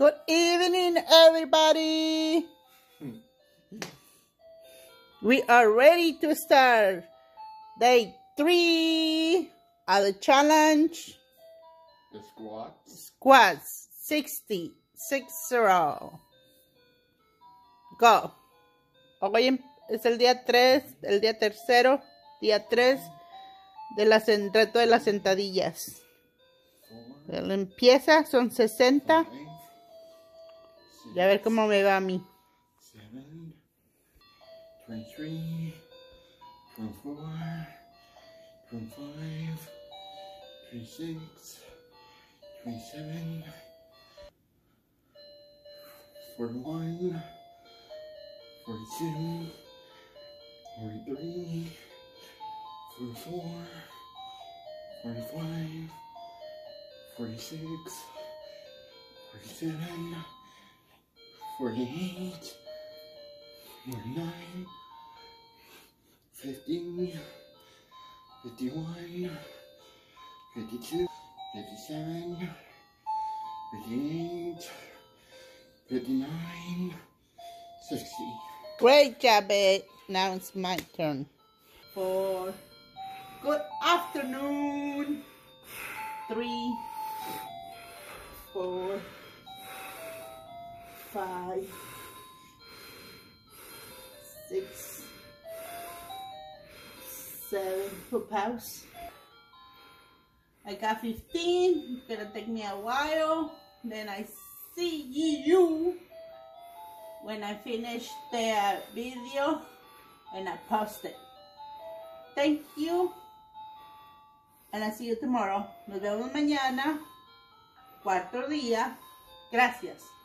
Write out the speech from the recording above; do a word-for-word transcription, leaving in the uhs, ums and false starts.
Good evening, everybody. We are ready to start day three of the challenge. The squats. Squats. sixty. six zero. Go. Hoy es el día tres, el día tercero, día tres de la reto de las sentadillas. Él empieza, son sesenta. Y a ver cómo me va a mí. seven, twenty-three, twenty-four, twenty-five, twenty-six, twenty-seven, forty-one, forty-two, forty-three, forty-four, forty-five, forty-six, forty-seven, forty-eight, forty-nine, fifty, fifty-one, fifty-two, fifty-seven, fifty-eight, fifty-nine, sixty. Great job, babe. Now it's my turn. Four. Good afternoon. Three. Four. Five. Six. Seven. Put pause. I got fifteen. It's gonna take me a while. Then I see you when I finish the video and I post it. Thank you. And I'll see you tomorrow. Nos vemos mañana. Cuarto día. Gracias.